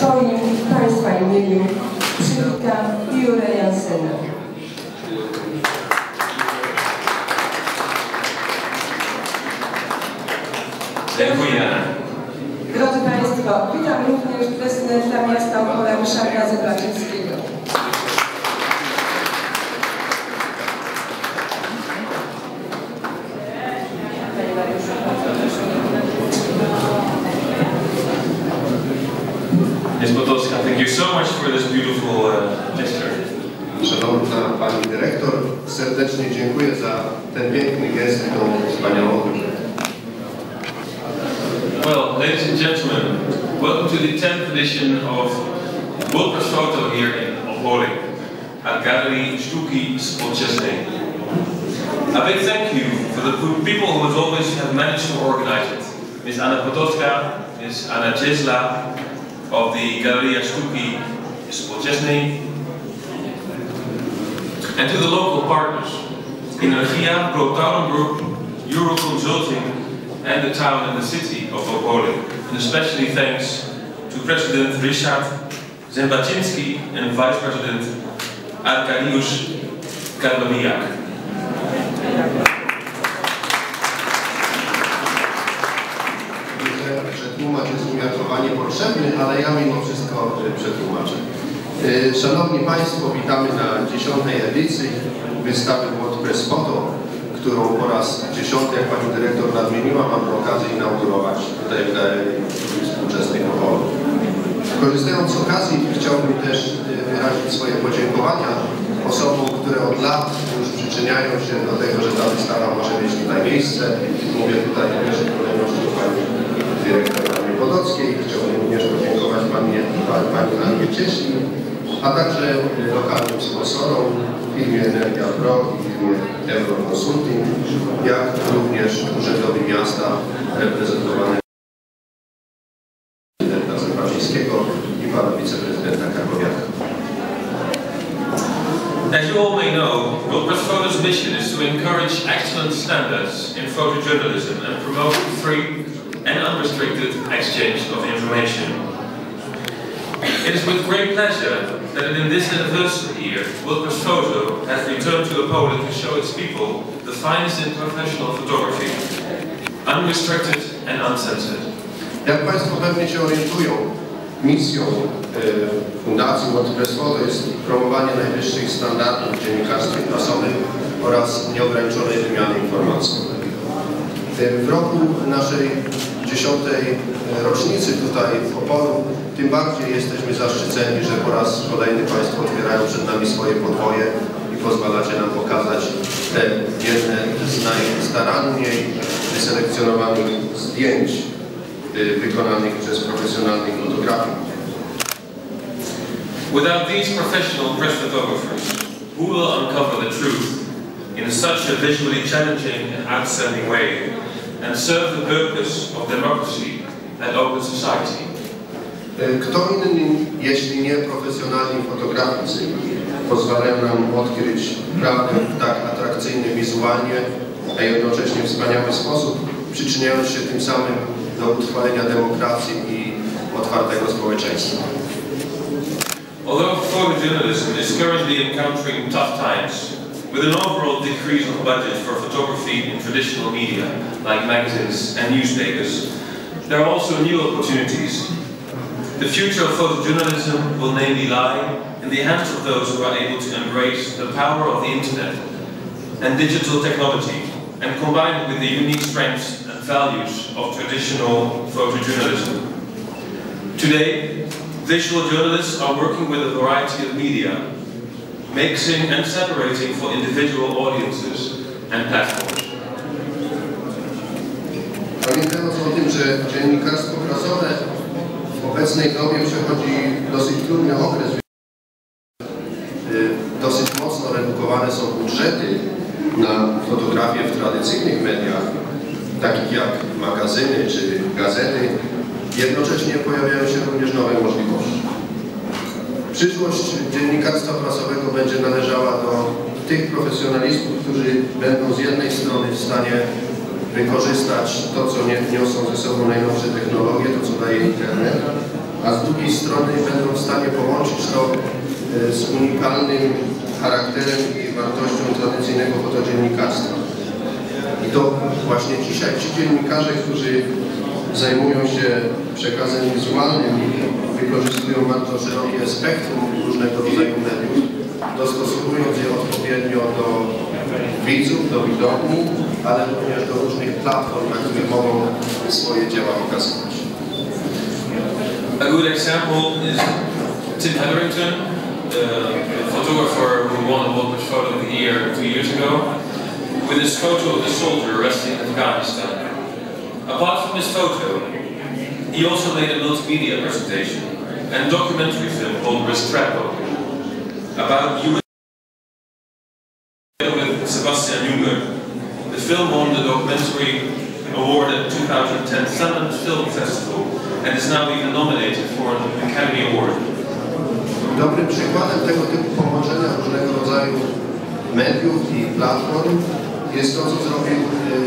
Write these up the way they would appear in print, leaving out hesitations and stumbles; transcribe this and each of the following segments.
swoim i Państwa imieniu przywita Jurę Jansena. Dziękuję. Drodzy Państwo, witam również prezydenta miasta Opola Ryszarda Zębaczyńskiego. Ms. Podolska, thank you so much for this beautiful gesture. Szanowna Pani Dyrektor, serdecznie dziękuję za ten piękny gest i tą wspaniałą rzecz. Well, ladies and gentlemen, welcome to the 10th edition of World Press Photo here in Opole at Galerie Sztuki Współczesnej. A big thank you for the people who as always have managed to organize it. Ms. Anna Podolska, Ms. Anna Ciesla of the Galeria Sztuki Współczesnej, and to the local partners, Energia, Protown Group, Euro Consulting, and the town and the city of Opole. And especially thanks to President Ryszard Zębaczyński and Vice President Arkadiusz Karlowiak. Przetłumacz jest umiarkowanie potrzebny, ale ja mimo wszystko przetłumaczę. Szanowni Państwo, witamy na 10. edycji wystawy World Press Photo, którą po raz 10, jak Pani Dyrektor nadmieniła, mam okazję inaugurować tutaj w Galerii Współczesnej w Opolu. Korzystając z okazji, chciałbym też wyrazić swoje podziękowania osobom, które od lat już przyczyniają się do tego, że ta wystawa może mieć tutaj miejsce. Mówię tutaj w pierwszej kolejności o Pani Dyrektor Annie Podolskiej. Chciałbym również podziękować Pani Annie Cieśli, a także lokalnym sponsorom, firmie Energia Pro i firmie Euro Consulting, jak również urzędowi miasta reprezentowanym prezydenta Zębaczyńskiego i pana wiceprezydenta Karlowiaka. As you all may know, World Press Photo's mission is to encourage excellent standards in photojournalism and promote free and unrestricted exchange of information. It is with great pleasure that in this anniversary year, World Press Photo has returned to Opole to show its people the finest in professional photography, unrestricted and uncensored. Jak Państwo pewnie się orientują, misją Fundacji World Press Photo jest promowanie najwyższych standardów w dziennikarstwie prasowym oraz nieograniczonej wymiany informacji. W roku naszej 10. rocznicy tutaj w Opolu tym bardziej jesteśmy zaszczyceni, że po raz kolejny Państwo otwierają przed nami swoje podwoje i pozwalacie nam pokazać te jedne z najstaranniej wyselekcjonowanych zdjęć wykonanych przez profesjonalnych fotografów. Without these professional press photographers, who will uncover the truth in such a visually challenging and outstanding way and serve the purpose of democracy and open society? Kto inny, jeśli nie profesjonalni fotograficy, pozwalają nam odkryć prawdę w tak atrakcyjny wizualnie, a jednocześnie wspaniały sposób, przyczyniając się tym samym do utrwalenia demokracji i otwartego społeczeństwa. Although photojournalism is currently encountering tough times, with an overall decrease of budget for photography in traditional media, like magazines and newspapers, there are also new opportunities. The future of photojournalism will namely lie in the hands of those who are able to embrace the power of the internet and digital technology and combine it with the unique strengths and values of traditional photojournalism. Today, visual journalists are working with a variety of media, mixing and separating for individual audiences and platforms. Pamiętając o tym, że dziennikarstwo prasowe w obecnej dobie przechodzi dosyć trudny okres, dosyć mocno redukowane są budżety na fotografię w tradycyjnych mediach, takich jak magazyny czy gazety, jednocześnie pojawiają się również nowe możliwości. Przyszłość dziennikarstwa prasowego będzie należała do tych profesjonalistów, którzy będą z jednej strony w stanie wykorzystać to, co niosą ze sobą najnowsze technologie, to, co daje internet, a z drugiej strony będą w stanie połączyć to z unikalnym charakterem i wartością tradycyjnego fotodziennikarstwa. I to właśnie dzisiaj ci dziennikarze, którzy zajmują się przekazem wizualnym i wykorzystują bardzo szerokie spektrum różnego rodzaju mediów, dostosowując je odpowiednio do widzów, do widowni, ale również do różnych platform, na których mogą swoje dzieła pokazywać. A good example is Tim Hetherington, the photographer who won a World Photo of the Year 2 years ago, with his photo of the soldier arrested in Afghanistan. Apart from his photo, he also made a multimedia presentation and documentary film called Restrepo about US with Sebastian Junger. The film won the documentary award at the 2010 Sundance Film Festival and is now even nominated for an Academy Award. Dobrym przykładem tego typu połączenia różnego rodzaju mediów i platform jest to, co zrobił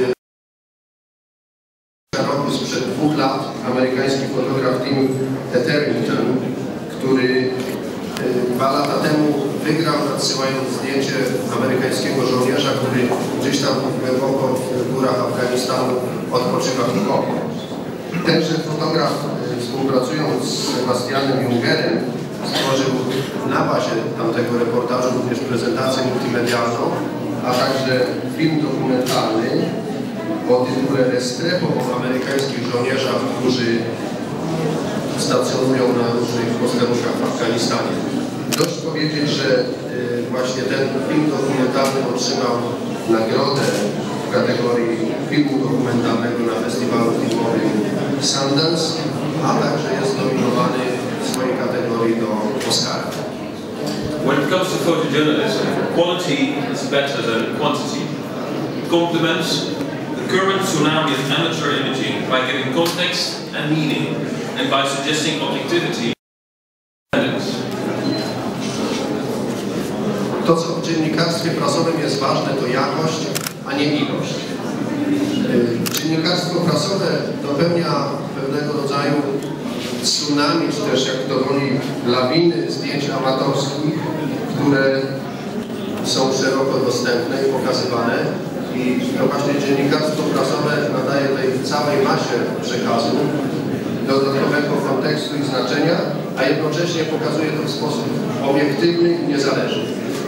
roku sprzed 2 lat amerykański fotograf Tim Hetherington, który 2 lata temu wygrał, nadsyłając zdjęcie amerykańskiego żołnierza, który gdzieś tam głęboko w górach Afganistanu odpoczywa w Kopo. Tenże fotograf, współpracując z Sebastianem Jungerem, stworzył na bazie tamtego reportażu również prezentację multimedialną, a także film dokumentalny o tytule Restrepo o amerykańskich żołnierzach, którzy stacjonują na różnych posterunkach w Afganistanie. Dość powiedzieć, że właśnie ten film dokumentalny otrzymał nagrodę w kategorii filmu dokumentalnego na festiwalu filmowym Sundance, a także jest nominowany w swojej kategorii do Oscara. When it comes to photojournalism, quality is better than quantity. It complements the current tsunami of amateur imaging by giving context and meaning, and by suggesting objectivity. To, co w dziennikarstwie prasowym jest ważne, to jakość, a nie ilość. Dziennikarstwo prasowe dopełnia pewnego rodzaju tsunami, czy też, jak to woli, lawiny zdjęć amatorskich, które są szeroko dostępne i pokazywane. I to właśnie dziennikarstwo prasowe nadaje tej całej masie przekazu dodatkowego kontekstu i znaczenia, a jednocześnie pokazuje to w sposób obiektywny i niezależny.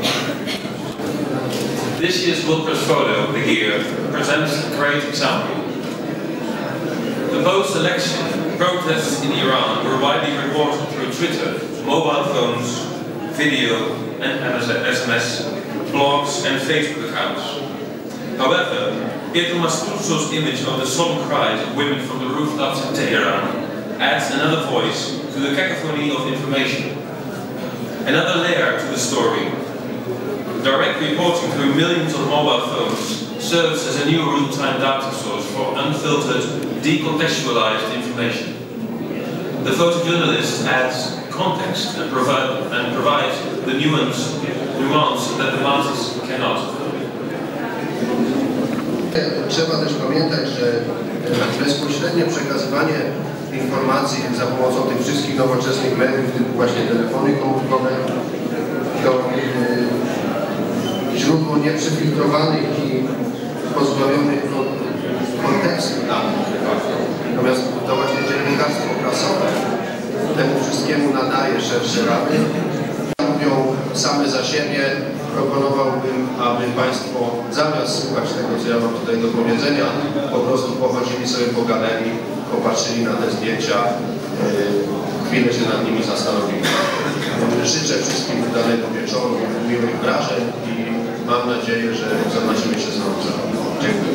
This year's World Press Photo of the Year presents a great example. The post-election protests in Iran were widely reported through Twitter, mobile phones, video and SMS, blogs and Facebook accounts. However, Pietro Masturzo's image of the solemn cries of women from the rooftops in Tehran adds another voice to the cacophony of information, another layer to the story. Direct reporting through millions of mobile phones serves as a new real-time data source for unfiltered, decontextualized information. The photojournalist adds context and provides the nuance that the masses cannot. Trzeba też pamiętać, że bezpośrednie przekazywanie informacji za pomocą tych wszystkich nowoczesnych mediów, typu właśnie telefony komórkowe, to źródło nieprzefiltrowanych i pozbawionych kontekstu danych. Natomiast to właśnie dziennikarstwo prasowe temu wszystkiemu nadaje szersze ramy. Mówią same za siebie. Proponowałbym, aby Państwo zamiast słuchać tego, co ja mam tutaj do powiedzenia, po prostu pochodzili sobie po galerii, popatrzyli na te zdjęcia, chwilę się nad nimi zastanowili. Życzę wszystkim udanego wieczoru, miłych wrażeń i mam nadzieję, że zobaczymy się znowu za rok. Dziękuję.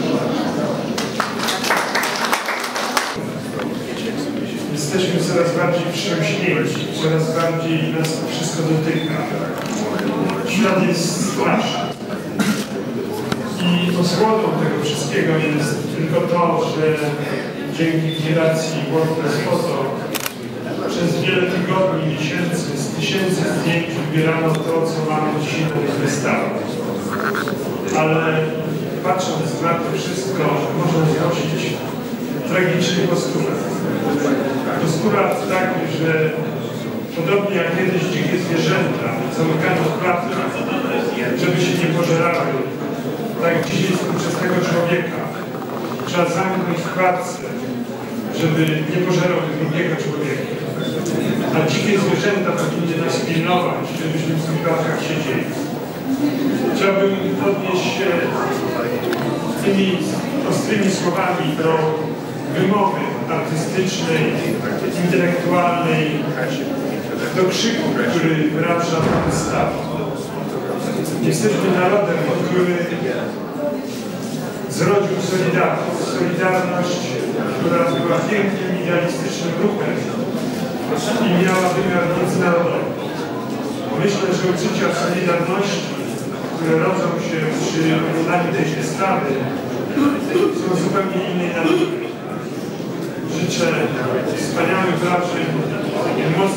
Jesteśmy coraz bardziej wstrząśnięci, coraz bardziej nas to wszystko dotyka. Świat jest straszny. I osłoną tego wszystkiego jest tylko to, że dzięki generacji World Press Photo przez wiele tygodni, miesięcy, z tysięcy zdjęć wybierano to, co mamy dzisiaj na tych wystawach. Ale patrząc na to wszystko, można znosić tragiczny postulat. Postulat taki, że podobnie jak kiedyś dzikie zwierzęta zamykano w klatkach, żeby się nie pożerały, tak dzisiaj współczesnego człowieka trzeba zamknąć w klatce, żeby nie pożerał drugiego człowieka. A dzikie zwierzęta powinny nas pilnować, żebyśmy w tych klatkach siedzieli. Chciałbym odnieść się tymi ostrymi słowami do wymowy artystycznej, intelektualnej, do krzyku, który wyraża ta wystawa. Jesteśmy narodem, który zrodził Solidarność. Solidarność, która była pięknym, idealistycznym ruchem i miała wymiar międzynarodowy. Myślę, że uczucia Solidarności, które rodzą się przy oglądaniu tej wystawy, są zupełnie innej natury. Życzę wspaniałych wrażeń, mocnych